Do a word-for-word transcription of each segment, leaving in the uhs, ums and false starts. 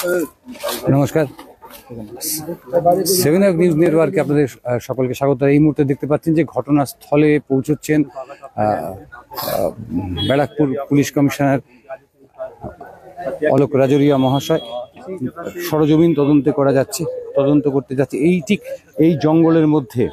নমস্কার, seven up news নেটওয়ার্কে আপনাদের সকলকে স্বাগত। এই মুহূর্তে দেখতে পাচ্ছেন যে ঘটনাস্থলে পৌঁছচ্ছেন ব্যারাকপুর পুলিশ কমিশনার অলোক রাজরিয়া মহাশয়। সরজমিন তদন্ত করা যাচ্ছে, তদন্ত করতে যাচ্ছে। এই ঠিক এই জঙ্গলের মধ্যে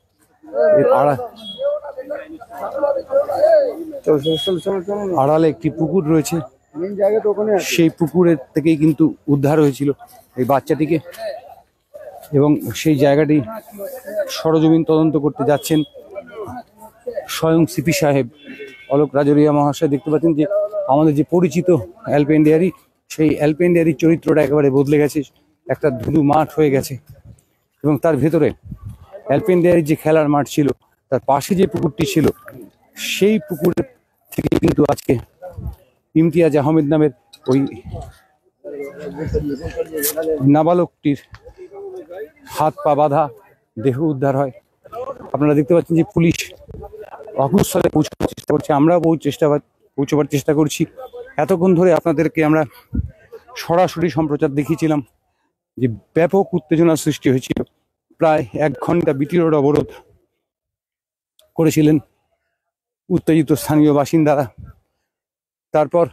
আড়ালে একটি পুকুর রয়েছে, সেই পুকুরের থেকেই কিন্তু উদ্ধার হয়েছিল এই বাচ্চাটিকে, এবং সেই জায়গাটি সরজমিন তদন্ত করতে যাচ্ছেন স্বয়ং সিপি সাহেব অলোক রাজরিয়া মহাশয়। দেখতে পাচ্ছেন যে আমাদের যে পরিচিত অ্যালপেন্ডিয়ারি, সেই অ্যালপেন্ডিয়ারির চরিত্রটা একেবারে বদলে গেছে, একটা ধুধু মাঠ হয়ে গেছে, এবং তার ভেতরে অ্যালপেন্ডিয়ারির যে খেলার মাঠ ছিল তার পাশে যে পুকুরটি ছিল, সেই পুকুরের থেকে কিন্তু আজকে ইমতিয়াজ আহমেদ নামের ওই নাবালকটির হাত পা বাঁধা দেহ উদ্ধার হয়। আপনারা দেখতে পাচ্ছেন যে পুলিশ অকুস্থলে পৌঁছানোর চেষ্টা করছে, আমরাও বহু চেষ্টা পৌঁছবার চেষ্টা করছি। এতক্ষণ ধরে আপনাদেরকে আমরা সরাসরি সম্প্রচার দেখিয়েছিলাম যে ব্যাপক উত্তেজনার সৃষ্টি হয়েছিল। প্রায় এক ঘন্টা বিটি রোড অবরোধ করেছিলেন উত্তেজিত স্থানীয় বাসিন্দারা। তারপর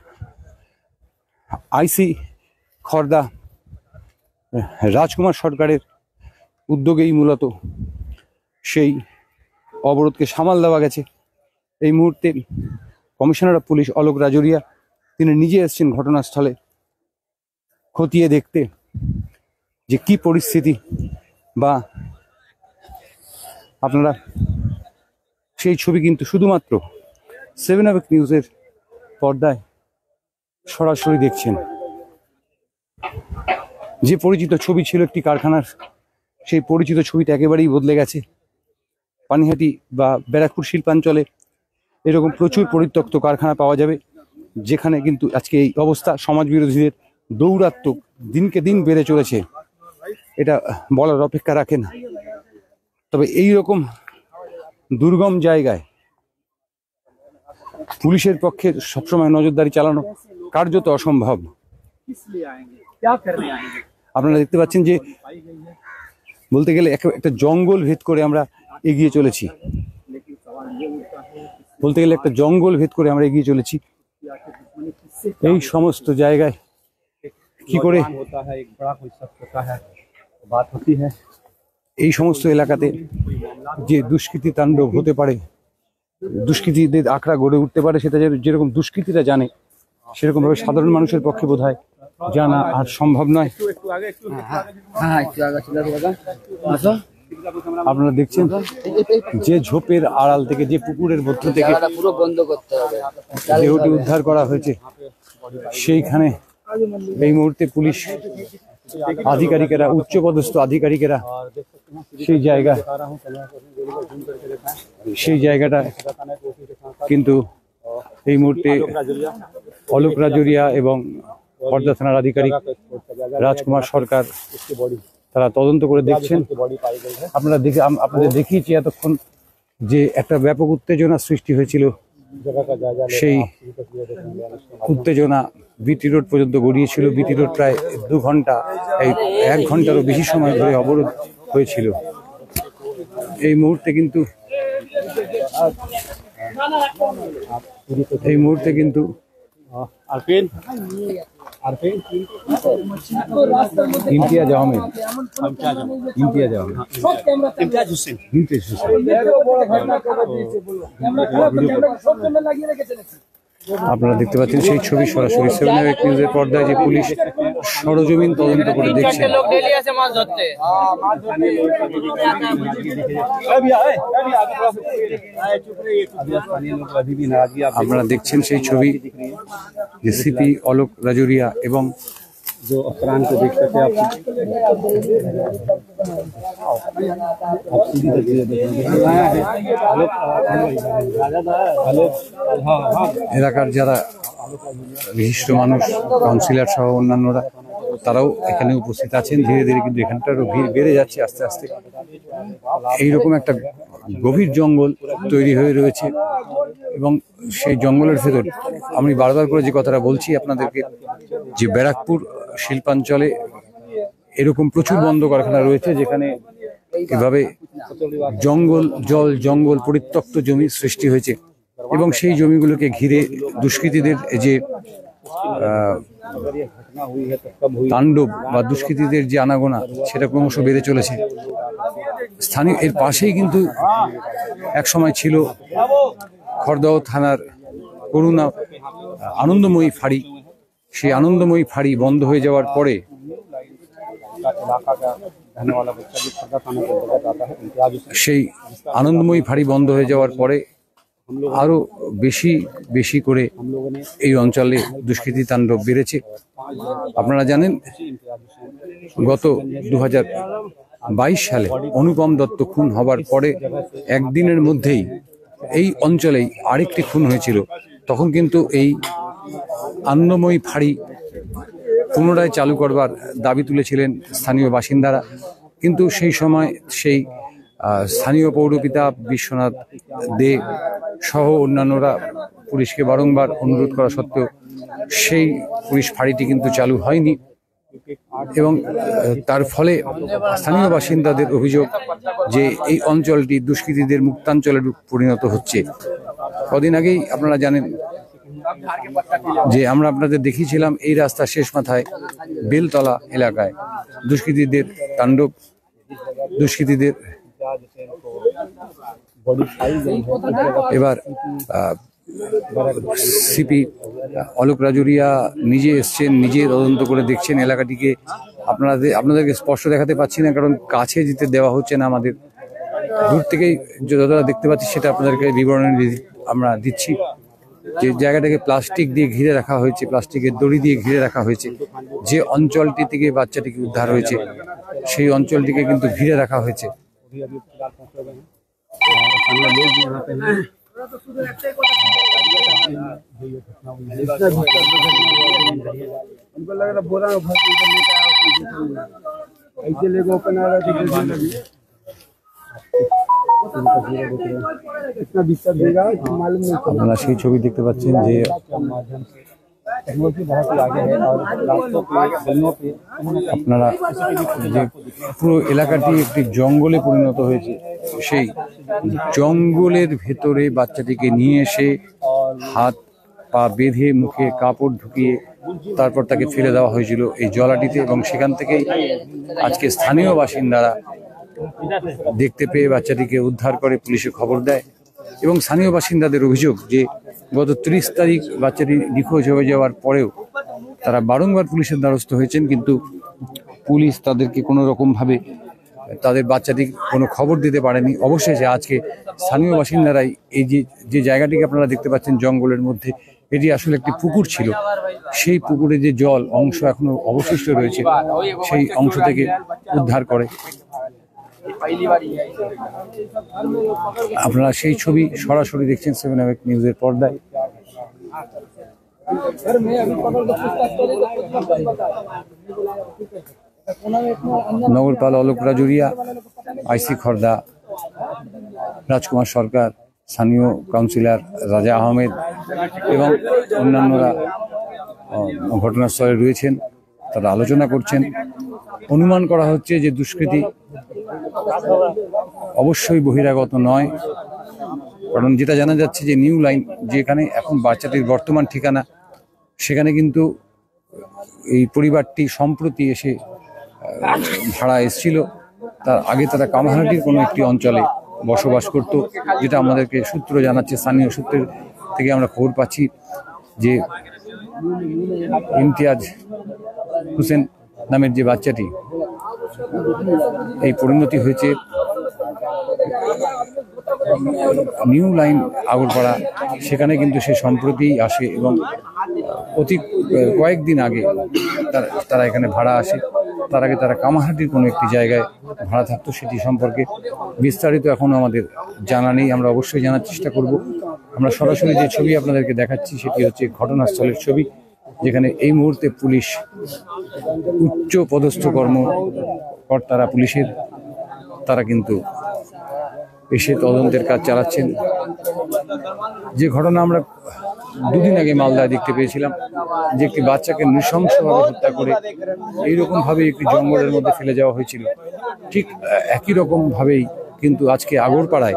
আইসি খর্দা রাজকুমার সরকারের উদ্যোগেই মূলত সেই অবরোধকে সামাল দেওয়া গেছে। এই মুহূর্তে commissioner of police Alok Rajoria তিনি নিজে এসেছেন ঘটনাস্থলে খতিয়ে দেখতে যে কি পরিস্থিতি, বা আপনারা সেই ছবি কিন্তু শুধুমাত্র সেভেন আপ নিউজের পর্দায় সরাসরি দেখছেন। যে পরিচিত ছবি ছিল একটি কারখানার, সেই পরিচিত ছবিটা একেবারেই বদলে গেছে। পানিহাটি বা ব্যারাকপুর শিল্পাঞ্চলে এরকম প্রচুর পরিত্যক্ত কারখানা পাওয়া যাবে, যেখানে কিন্তু আজকে এই অবস্থা। সমাজ বিরোধীদের দৌরাত্ম্য দিনকে দিন বেড়ে চলেছে, এটা বলার অপেক্ষা রাখে না। তবে এই রকম দুর্গম জায়গায় পুলিশের পক্ষে সবসময় নজরদারি চালানো কার্যত অসম্ভব। আপনারা দেখতে পাচ্ছেন যে বলতে গেলে একটা জঙ্গল ভেদ করে আমরা এগিয়ে চলেছি, বলতে গেলে একটা জঙ্গল ভেদ করে আমরা এগিয়ে চলেছি। এই সমস্ত জায়গায় কি করে এই সমস্ত এলাকাতে যে দুষ্কৃতি তাণ্ডব হতে পারে, দুষ্কৃতীদের আখড়া গড়ে উঠতে পারে, সেটা যেরকম দুষ্কৃতীরা জানে, সেরকম ভাবে সাধারণ মানুষের পক্ষে বোধ হয় জানা আর সম্ভব নয়। আপনারা দেখছেন যে ঝোপের আড়াল থেকে, যে পুকুরের মধ্য থেকে দেহটি উদ্ধার করা হয়েছে, সেইখানে এই মুহূর্তে পুলিশ আধিকারিকেরা, উচ্চপদস্থ আধিকারিকেরা সেই জায়গা সেই জায়গাটা কিন্তু এই মুহূর্তে অলোক রাজরিয়া এবং খর্দা থানার আধিকারিক রাজকুমার সরকার তারা তদন্ত করে দেখছেন। আপনারা দেখে আপনাদের দেখিয়েছি এতক্ষণ যে একটা ব্যাপক উত্তেজনা সৃষ্টি হয়েছিল, সেই উত্তেজনা বিটি রোড পর্যন্ত গড়িয়েছিল। বিটি রোড প্রায় দু ঘন্টা এই এক ঘন্টারও বেশি সময় ধরে অবরোধ হয়েছিল। এই মুহূর্তে কিন্তু এই মুহূর্তে কিন্তু ইমতিয়াজ আহমেদ ইমতিয়াজ আহমেদ ইমতিয়াজ হোসেন ইমতিয়াজ হোসেন আপনারা দেখতে পাচ্ছেন সেই ছবি সরাসরি সেভেন আপ নিউজের পর্দায়, যে পুলিশ সরজমিন তদন্ত করে দেখছে। আপনারা দেখছেন সেই ছবি, যে সিপি অলোক রাজরিয়া এবং जो अपराध को देख सके आप এলাকার যারা বিশিষ্ট মানুষ, কাউন্সিলর সহ অন্যান্যরা, তারাও এখানে উপস্থিত আছেন। ধীরে ধীরে কিন্তু এখানটারও ভিড় বেড়ে যাচ্ছে আস্তে আস্তে। এইরকম একটা গভীর জঙ্গল তৈরি হয়ে রয়েছে, এবং সেই জঙ্গলের ভেতর আমি বারবার করে যে কথাটা বলছি আপনাদেরকে, যে ব্যারাকপুর শিল্পাঞ্চলে এরকম প্রচুর বন্ধ কারখানা রয়েছে যেখানে এভাবে জঙ্গল জল জঙ্গল পরিত্যক্ত জমি সৃষ্টি হয়েছে এবং সেই জমিগুলোকে ঘিরে দুষ্কৃতীদের যে তাণ্ডব বা দুষ্কৃতীদের যে আনাগোনা সেটা ক্রমশ বেড়ে চলেছে। স্থানীয় এর পাশেই কিন্তু একসময় ছিল খড়দহ থানার করুণা আনন্দময়ী ফাঁড়ি। সেই আনন্দময়ী ফাঁড়ি বন্ধ হয়ে যাওয়ার পরে সেই আনন্দময়ী ফাঁড়ি বন্ধ হয়ে যাওয়ার পরে আরো বেশি বেশি করে এই অঞ্চলে দুষ্কৃতী তাণ্ডব বেড়েছে। আপনারা জানেন গত দু হাজার বাইশ সালে অনুপম দত্ত খুন হবার পরে একদিনের মধ্যেই এই অঞ্চলেই আরেকটি খুন হয়েছিল। তখন কিন্তু এই আনন্দময়ী ফাঁড়ি পুনরায় চালু করবার দাবি তুলেছিলেন স্থানীয় বাসিন্দারা, কিন্তু সেই সময় সেই স্থানীয় পৌরপিতা বিশ্বনাথ দে সহ অন্যান্যরা পুলিশকে বারংবার অনুরোধ করা সত্ত্বেও সেই পুলিশ ফাঁড়িটি কিন্তু চালু হয়নি এবং তার ফলে স্থানীয় বাসিন্দাদের অভিযোগ যে এই অঞ্চলটি দুষ্কৃতীদের মুক্তাঞ্চলে পরিণত হচ্ছে। কদিন আগেই আপনারা জানেন যে আমরা আপনাদের দেখিয়েছিলাম এই রাস্তার শেষ মাথায় বেলতলা এলাকায় দুষ্কৃতীদের তাণ্ডব, দুষ্কৃতীদের এবার সিপি অলোক রাজুরিয়া নিজে এসছেন, নিজে তদন্ত করে দেখছেন এলাকাটিকে। আপনাদের আপনাদেরকে স্পষ্ট দেখাতে পাচ্ছি না কারণ কাছে যেতে দেওয়া হচ্ছে না আমাদের। দূর থেকেই যতটা দেখতে পাচ্ছি সেটা আপনাদেরকে বিবরণী আমরা দিচ্ছি। যে জায়গাটাকে প্লাস্টিক দিয়ে ঘিরে রাখা হয়েছে, প্লাস্টিকের দড়ি দিয়ে ঘিরে রাখা হয়েছে, যে অঞ্চলটি থেকে বাচ্চাটিকে উদ্ধার হয়েছে সেই অঞ্চলটিকে কিন্তু ঘিরে রাখা হয়েছে। আপনারা সেই ছবি দেখতে পাচ্ছেন যে আপনারা যে পুরো এলাকাটি একটি জঙ্গলে পরিণত হয়েছে, সেই জঙ্গলের ভেতরে বাচ্চাটিকে নিয়ে এসে হাত পা বেঁধে মুখে কাপড় ঢুকিয়ে তারপর তাকে ফেলে দেওয়া হয়েছিল এই জলাটিতে এবং সেখান থেকেই আজকে স্থানীয় বাসিন্দারা দেখতে পেয়ে বাচ্চাটিকে উদ্ধার করে পুলিশে খবর দেয় এবং স্থানীয় বাসিন্দাদের অভিযোগ যে গত ত্রিশ তারিখ বাচ্চাটি নিখোঁজ হয়ে যাওয়ার পরেও তারা বারংবার পুলিশের দ্বারস্থ হয়েছেন, কিন্তু পুলিশ তাদেরকে কোনো রকমভাবে তাদের বাচ্চাটি কোনো খবর দিতে পারেনি। অবশেষে আজকে স্থানীয় বাসিন্দারাই এই যে যে জায়গাটিকে আপনারা দেখতে পাচ্ছেন জঙ্গলের মধ্যে, এটি আসলে একটি পুকুর ছিল, সেই পুকুরে যে জল অংশ এখনো অবশিষ্ট রয়েছে সেই অংশ থেকে উদ্ধার করে। আপনারা সেই ছবি সরাসরি দেখছেন সেভেন এম এক্স নিউজের পর্দায়। নগরপাল অলোক রাজুরিয়া, আইসি খর্দা রাজকুমার সরকার, স্থানীয় কাউন্সিলর রাজা আহমেদ এবং অন্যান্যরা ঘটনাস্থলে রয়েছেন। তারা আলোচনা করছেন। অনুমান করা হচ্ছে যে দুষ্কৃতী অবশ্যই বহিরাগত নয়, কারণ যেটা জানা যাচ্ছে যে নিউ লাইন যেখানে এখন বাচ্চাটির বর্তমান ঠিকানা, সেখানে কিন্তু এই পরিবারটি সম্প্রতি এসে ভাড়া এসেছিল। তার আগে তারা কামারহাটির কোনো একটি অঞ্চলে বসবাস করত, যেটা আমাদেরকে সূত্র জানাচ্ছে। স্থানীয় সূত্রের থেকে আমরা খবর পাচ্ছি যে ইমতিয়াজ হোসেন নামের যে বাচ্চাটি, এই পরিণতি হয়েছে নিউ লাইন আগরপাড়া। সেখানে কিন্তু সে সম্প্রতি আসে এবং অতি কয়েকদিন আগে তারা তারা এখানে ভাড়া আসে। তার আগে তারা কামারহাটির কোনো একটি জায়গায় ভাড়া থাকতো, সেটি সম্পর্কে বিস্তারিত এখনও আমাদের জানা নেই। আমরা অবশ্যই জানার চেষ্টা করব। আমরা সরাসরি যে ছবি আপনাদেরকে দেখাচ্ছি সেটি হচ্ছে ঘটনাস্থলের ছবি, যেখানে এই মুহূর্তে পুলিশ উচ্চ পদস্থ কর্মকর্তারা পুলিশের তারা কিন্তু এসে তদন্তের কাজ চালাচ্ছেন। যে ঘটনা আমরা দুদিন আগে মালদায় দেখতে পেয়েছিলাম যে একটি বাচ্চাকে নৃশংসভাবে হত্যা করে এইরকম ভাবে একটি জঙ্গলের মধ্যে ফেলে যাওয়া হয়েছিল। ঠিক একই রকম ভাবেই কিন্তু আজকে আগরপাড়ায়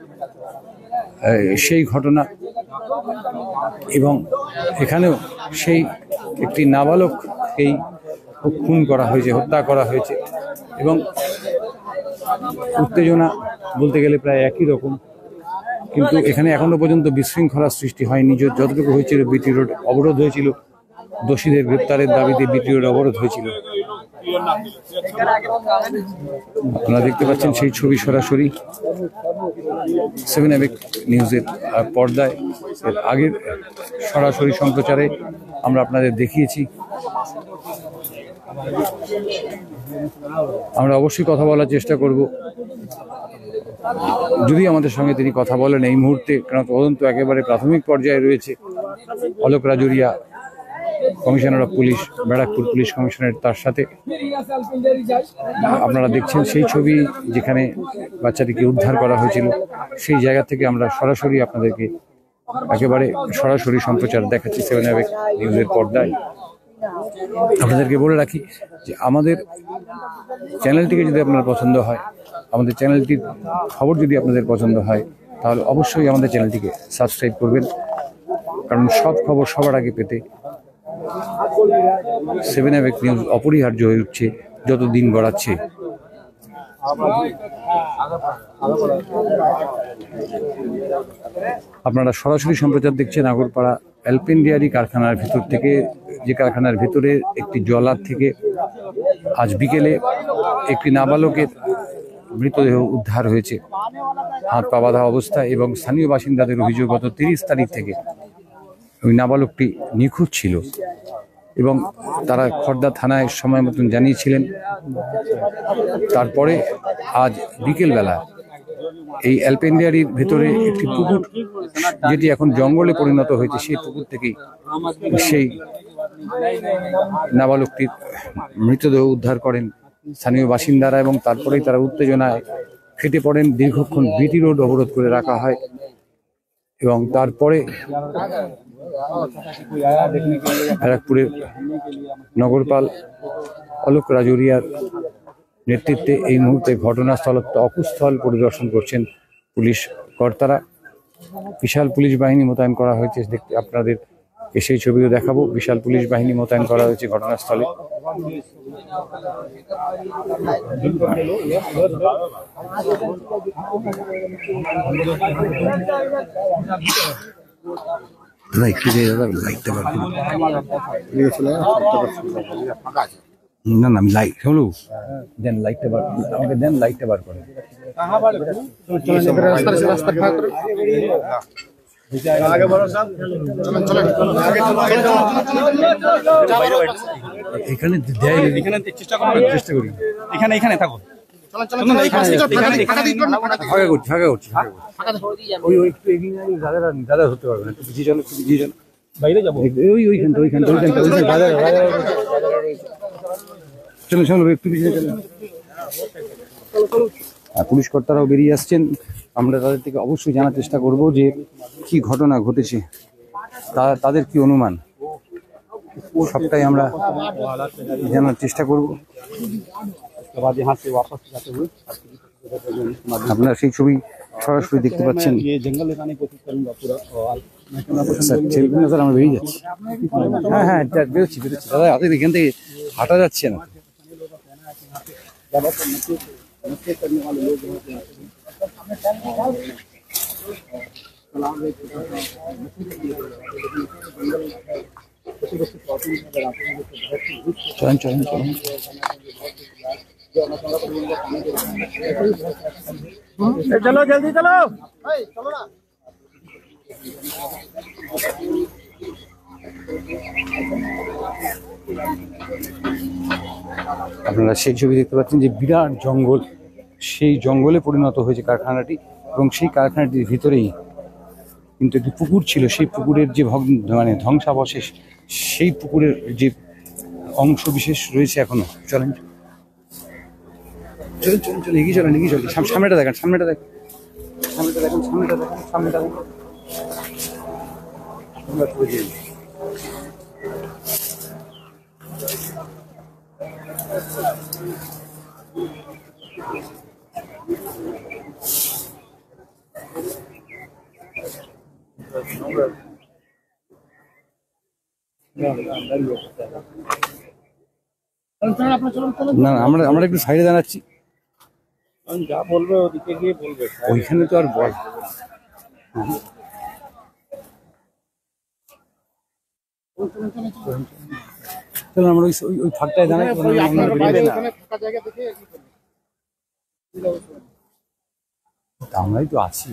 সেই ঘটনা, এবং এখানেও সেই একটি নাবালককেই খুন করা হয়েছে, হত্যা করা হয়েছে, এবং উত্তেজনা বলতে গেলে প্রায় একই রকম। কিন্তু এখানে এখনো পর্যন্ত বিশৃঙ্খলার সৃষ্টি হয়নি। যতটুকু হয়েছিল, বিটি রোড অবরোধ হয়েছিল, দোষীদের গ্রেপ্তারের দাবিতে বিটি রোড অবরোধ হয়েছিল। আপনারা দেখতে পাচ্ছেন সেই ছবি সরাসরি সেভেন এবেক নিউজের পর্দায়। এর আগের সরাসরি সম্প্রচারে আমরা আপনাদের দেখিয়েছি। আমরা অবশ্যই কথা বলার চেষ্টা করব, যদি আমাদের সঙ্গে তিনি কথা বলেন এই মুহূর্তে, কারণ তদন্ত একেবারে প্রাথমিক পর্যায়ে রয়েছে। Alok Rajoria, commissioner of police, Barrackpore police commissioner, তার সাথে আপনারা দেখছেন সেই ছবি যেখানে বাচ্চাটিকে উদ্ধার করা হয়েছিল, সেই জায়গা থেকে আমরা সরাসরি আপনাদেরকে একেবারে সরাসরি সম্প্রচার দেখাচ্ছি সেভেন এবেক নিউজের পর্দায়। আপনাদেরকে বলে রাখি যে আমাদের চ্যানেলটিকে যদি আপনার পছন্দ হয়, আমাদের চ্যানেলটির খবর যদি আপনাদের পছন্দ হয়, তাহলে অবশ্যই আমাদের চ্যানেলটিকে সাবস্ক্রাইব করবেন, কারণ সব খবর সবার আগে পেতে সেভেন এবেক নিউজ অপরিহার্য হয়ে উঠছে যত দিন গড়াচ্ছে। আপনারা সরাসরি সম্প্রচার দেখছেন আগরপাড়া অ্যালপেন ডেয়ারি কারখানার ভিতর থেকে, যে কারখানার ভিতরে একটি জলার থেকে আজ বিকেলে একটি নাবালকের মৃতদেহ উদ্ধার হয়েছে, হাত পা বাঁধা অবস্থায়, এবং স্থানীয় বাসিন্দাদের অভিযোগ গত তিরিশ তারিখ থেকে ওই নাবালকটি নিখোঁজ ছিল, এবং তারা খড়দা থানায় সময় মতন জানিয়েছিলেন। তারপরে আজ বিকেলবেলা এই অ্যালপেন ডেয়ারির ভেতরে একটি পুকুর, যেটি এখন জঙ্গলে পরিণত হয়েছে, সেই পুকুর থেকেই সেই নাবালকটির মৃতদেহ উদ্ধার করেন স্থানীয় বাসিন্দারা, এবং তারপরেই তারা উত্তেজনায় ফেটে পড়েন। দীর্ঘক্ষণ বিটি রোড অবরোধ করে রাখা হয়, এবং তারপরে ব্যারাকপুরের নগরপাল অলোক রাজুরিয়ার নেতৃত্বে এই মুহূর্তে ঘটনাস্থল অকুস্থল পরিদর্শন করছেন পুলিশ কর্তারা। বিশাল পুলিশ বাহিনী মোতায়েন করা হয়েছে, দেখতে আপনাদের সেই ছবিও দেখাবো। বিশাল পুলিশ বাহিনী মোতায়েন করা হয়েছে ঘটনাস্থলে। না না আমি লাইট হলো দেন লাইটটা বার, আমাকে দেন লাইটটা বার করে। এখানে দেয়, এখানে চেষ্টা করি, চেষ্টা করি এখানে এখানে থাকো, ফাঁকা করছি ফাঁকা করছি ওই ওই একটু এগিয়ে যাই, দাদা দাদা ধরতে পারবে না, একটু পিছিয়ে চলো, একটু পিছিয়ে চলো, বাইরে যাবো ওই ওইখানটা ওইখানটা ওইখানটা ওইখানে দাদা দাদা চলো চলো একটু পিছিয়ে চলো। পুলিশ কর্তারাও বেরিয়ে আসছেন, আমরা তাদের থেকে অবশ্যই জানার চেষ্টা করব যে কি ঘটনা ঘটেছে, তাদের কি অনুমান, সবটাই আমরা জানার চেষ্টা করব। আপনারা সেই ছবি সরাসরি দেখতে পাচ্ছেন। স্যার আমরা বেরিয়ে যাচ্ছি, হ্যাঁ হ্যাঁ বেরোচ্ছি বেরোচ্ছি দাদা, আপনাদের এখান থেকে হাঁটা যাচ্ছে না। চলেন চলেন চলেন চলো জলদি চলো চলো না। আপনারা সেই ছবি দেখতে পাচ্ছেন যে বিরাট জঙ্গল, সেই জঙ্গলে পরিণত হয়েছে কারখানাটি, এবং সেই কারখানাটির ভিতরেই কিন্তু একটি পুকুর ছিল। সেই পুকুরের যে ভগ্ন মানে ধ্বংসাবশেষ, সেই পুকুরের যে অংশ বিশেষ রয়েছে এখনো। চলেন চলুন চলুন চলুন এগিয়ে চলেন এগিয়ে চলেন, সামনেটা দেখেন সামনেটা দেখেন সামনেটা দেখেন সামনেটা দেখেন সামনেটা দেখেন না আমরা আমরা একটু সাইডে দাঁড়াচ্ছি, যা বলবে ওদিকে গিয়ে বলবে, ওইখানে তো আর বল। চলো আমরা ওই ওই ফাঁকটায় দাঁড়াই, আমরাই তো আছি।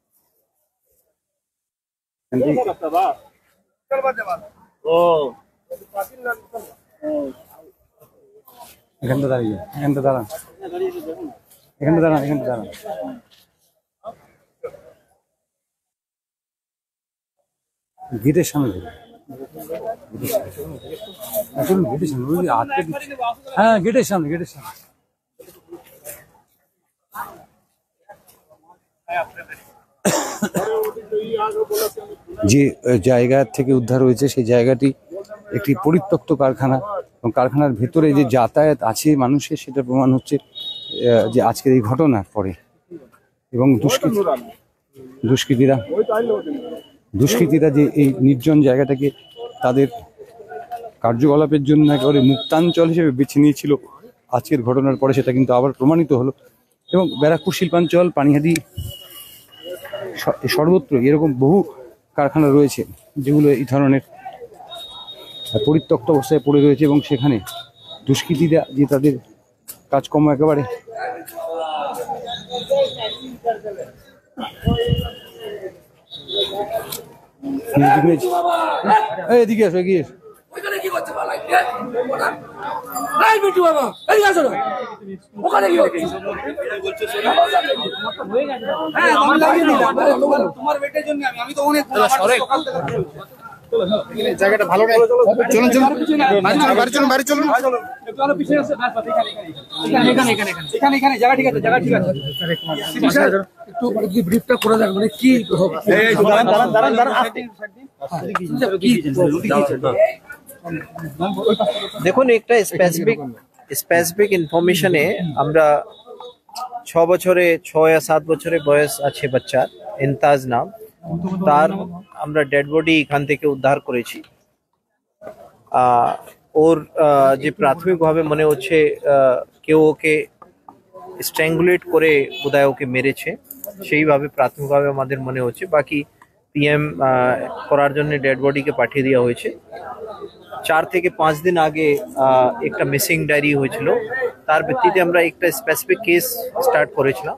এখানটা দাঁড়িয়ে এখানটা দাঁড়ান এখানটা দাঁড়ান এখানটা দাঁড়ান গেটের সামনে ধরে এখন গেটের সামনে আটকে দিচ্ছে। হ্যাঁ গেটের সামনে গেটের সামনে যে জায়গা থেকে উদ্ধার হয়েছে সেই জায়গাটি একটি পরিত্যক্ত কারখানা, এবং কারখানার ভেতরে যে যাতায়াত আছে মানুষের সেটা প্রমাণ হচ্ছে যে আজকের এই ঘটনার পরে। এবং দুষ্কৃতী দুষ্কৃতীরা দুষ্কৃতীরা যে এই নির্জন জায়গাটাকে তাদের কার্যকলাপের জন্য একেবারে মুক্তাঞ্চল হিসেবে বেছে নিয়েছিল, আজকের ঘটনার পরে সেটা কিন্তু আবার প্রমাণিত হলো। এবং ব্যারাকপুর শিল্পাঞ্চল, পানিহাটি সর্বত্র এরকম বহু কারখানা রয়েছে যেগুলো এই ধরনের পরিত্যক্ত অবস্থায় পড়ে রয়েছে, এবং সেখানে দুষ্কৃতীরা যে তাদের কাজকর্ম একেবারে এদিকে আসো এগিয়ে এসো। জায়গাটা ভালো নেই, চলুন চলুন বাড়ি চলুন বাড়ি চলুন। জায়গা ঠিক আছে, জায়গা ঠিক আছে, একটু ব্রিফটা করে দেন, মানে কি দেখুন একটা স্পেসিফিক স্পেসিফিক ইনফরমেশনে আমরা ছ বছরে ছ या সাত বছরে বয়স আছে বাচ্চার, ইনতাজ নাম, তার আমরা ডেড বডি এখান থেকে উদ্ধার করেছি। ওর যে প্রাথমিকভাবে মনে হচ্ছে কেউ ওকে স্ট্র্যাঙ্গুলেট করে বোধহয় ওকে মেরেছে, সেইভাবে প্রাথমিকভাবে আমাদের মনে হচ্ছে। বাকি পিএম করার জন্য ডেড বডিকে পাঠিয়ে দেওয়া হয়েছে। চার থেকে পাঁচ দিন আগে একটা মিসিং ডায়েরি হয়েছিল, তার ভিত্তিতে আমরা একটা স্পেসিফিক কেস স্টার্ট করেছিলাম।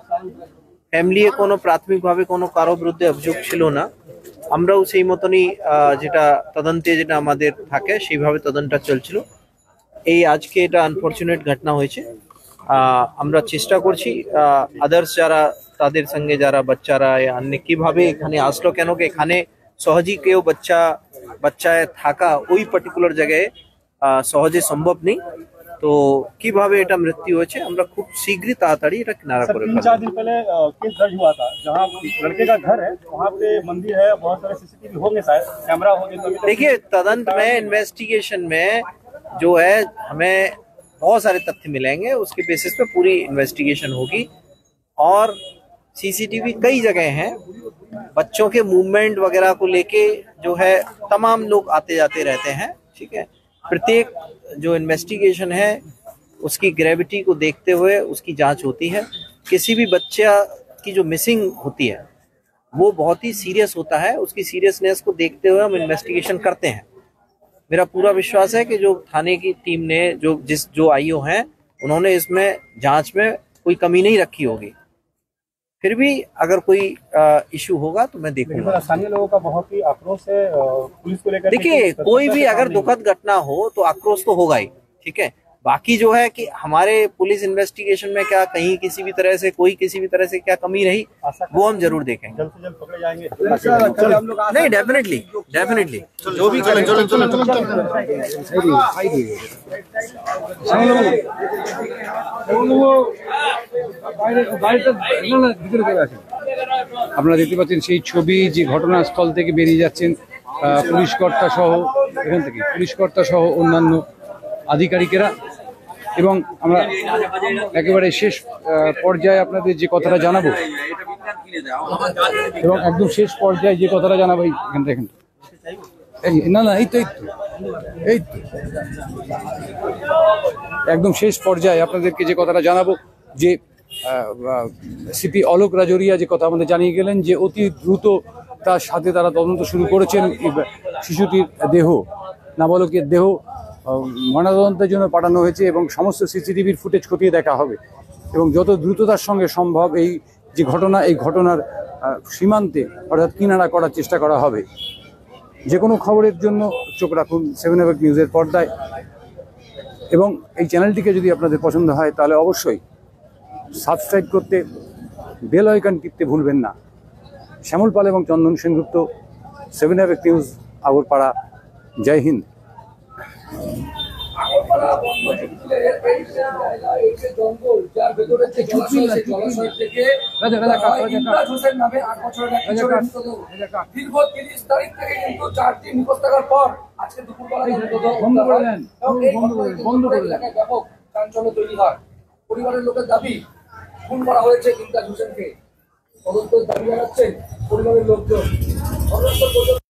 ফ্যামিলি কোনো প্রাথমিকভাবে কোনো কারো বিরুদ্ধে অভিযোগ ছিল না, আমরাও সেই মতনই যেটা তদন্তে যেটা আমাদের থাকে সেইভাবে তদন্তটা চলছিল। এই আজকে এটা আনফর্চুনেট ঘটনা হয়েছে। আমরা চেষ্টা করছি আদার্স যারা তাদের সঙ্গে যারা বাচ্চারা অন্য কিভাবে এখানে আসলো, কেন কি এখানে সহজেই কেউ বাচ্চা বাচ্চায় থাকা ওই পার্টিকুলার জায়গায় সহজে সম্ভব নেই। तो কিভাবে এটা মৃত্যু হয়েছে আমরা খুব শীঘ্রই তাড়াতাড়ি এটা কিনারা করে तीन चार दिन पहले केस दर्ज हुआ था जहां लड़के का घर है, वहां पे मंदिर है, बहुत सारे सीसीटीवी होंगे, शायद कैमरा होंगे। देखिए तदंत में इन्वेस्टिगेशन में जो है हमें बहुत सारे तथ्य मिलेंगे, उसके बेसिस पे पूरी इन्वेस्टिगेशन होगी। और सीसीटीवी कई जगह हैं, बच्चों के मूवमेंट वगैरह को लेके जो है तमाम लोग आते जाते रहते हैं, ठीक है। प्रत्येक जो इन्वेस्टिगेशन है उसकी ग्रेविटी को देखते हुए उसकी जांच होती है। किसी भी बच्चा की जो मिसिंग होती है वो बहुत ही सीरियस होता है, उसकी सीरियसनेस को देखते हुए हम इन्वेस्टिगेशन करते हैं। मेरा पूरा विश्वास है कि जो थाने की टीम ने जो जिस जो आईओ हैं उन्होंने इसमें जांच में कोई कमी नहीं रखी होगी। फिर भी अगर कोई इशू होगा तो मैं देखूंगा। स्थानीय लोगों का बहुत ही आक्रोश है पुलिस को लेकर। देखिए कोई भी अगर दुखद घटना हो तो आक्रोश तो होगा ही, ठीक है। बाकी जो है कि हमारे पुलिस इन्वेस्टिगेशन में क्या कहीं किसी भी तरह से कोई किसी भी तरह से क्या कमी रही वो हम जरूर देखेंगे। जल्द से जल्द पकड़े जाएंगे। नहीं डेफिनेटली डेफिनेटली जो भी चलें चलें चलें আপনারা দেখতে পাচ্ছেন সেই ছবি, যে ঘটনাস্থল থেকে বেরিয়ে যাচ্ছেন আহ, পুলিশ কর্তা সহ এখান থেকে পুলিশ কর্তা সহ অন্যান্য আধিকারিকেরা। এবং আমরা একেবারে শেষ আহ, পর্যায়ে আপনাদের যে কথাটা জানাবো এবং একদম শেষ পর্যায়ে যে কথাটা জানাবো এই এখান থেকে এখান থেকে। এই না না এই তো এই তো এই তো একদম শেষ পর্যায়ে আপনাদেরকে যে কথাটা জানাবো যে সিপি অলোক রাজোরিয়া যে কথা আমাদের জানিয়ে গেলেন যে অতি দ্রুত তার সাথে তারা তদন্ত শুরু করেছেন। শিশুটির দেহ, নাবালকের দেহ ময়নাতদন্তের জন্য পাঠানো হয়েছে এবং সমস্ত সিসিটিভির ফুটেজ খতিয়ে দেখা হবে এবং যত দ্রুততার সঙ্গে সম্ভব এই যে ঘটনা এই ঘটনার সীমান্তে অর্থাৎ কিনারা করার চেষ্টা করা হবে। যে কোনো খবরের জন্য চোখ রাখুন সেভেন এভেক নিউজের পর্দায় এবং এই চ্যানেলটিকে যদি আপনাদের পছন্দ হয় তাহলে অবশ্যই সাবস্ক্রাইব করতে, বেল আইকন টিপতে ভুলবেন না। শ্যামল পাল এবং চন্দন সেনগুপ্ত, সেভেন এভেক নিউজ, আগরপাড়া। জয় হিন্দ। দীর্ঘ তিরিশ তারিখ থেকে কিন্তু চারটি নিখোঁজ থাকার পর আজকে দুপুরবেলা ব্যাপক চাঞ্চল্য তৈরি হয়। পরিবারের লোকের দাবি খুন করা হয়েছে ইমতাজ হোসেনকে। তদন্তের দাবি জানাচ্ছেন পরিবারের লোকজন।